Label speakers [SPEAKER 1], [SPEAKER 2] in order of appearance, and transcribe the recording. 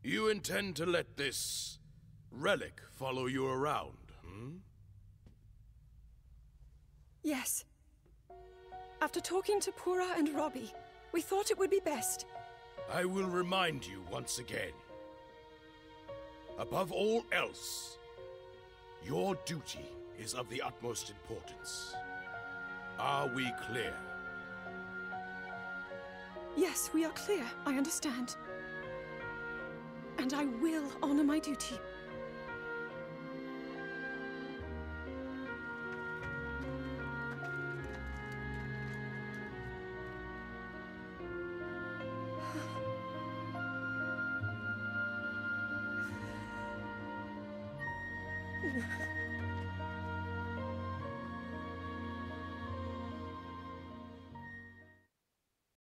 [SPEAKER 1] You intend to let this relic follow you around, hmm?
[SPEAKER 2] Yes. After talking to Pura and Robbie, we thought it would be best.
[SPEAKER 1] I will remind you once again. Above all else, your duty is of the utmost importance. Are we clear?
[SPEAKER 2] Yes, we are clear. I understand. And I will honor my duty.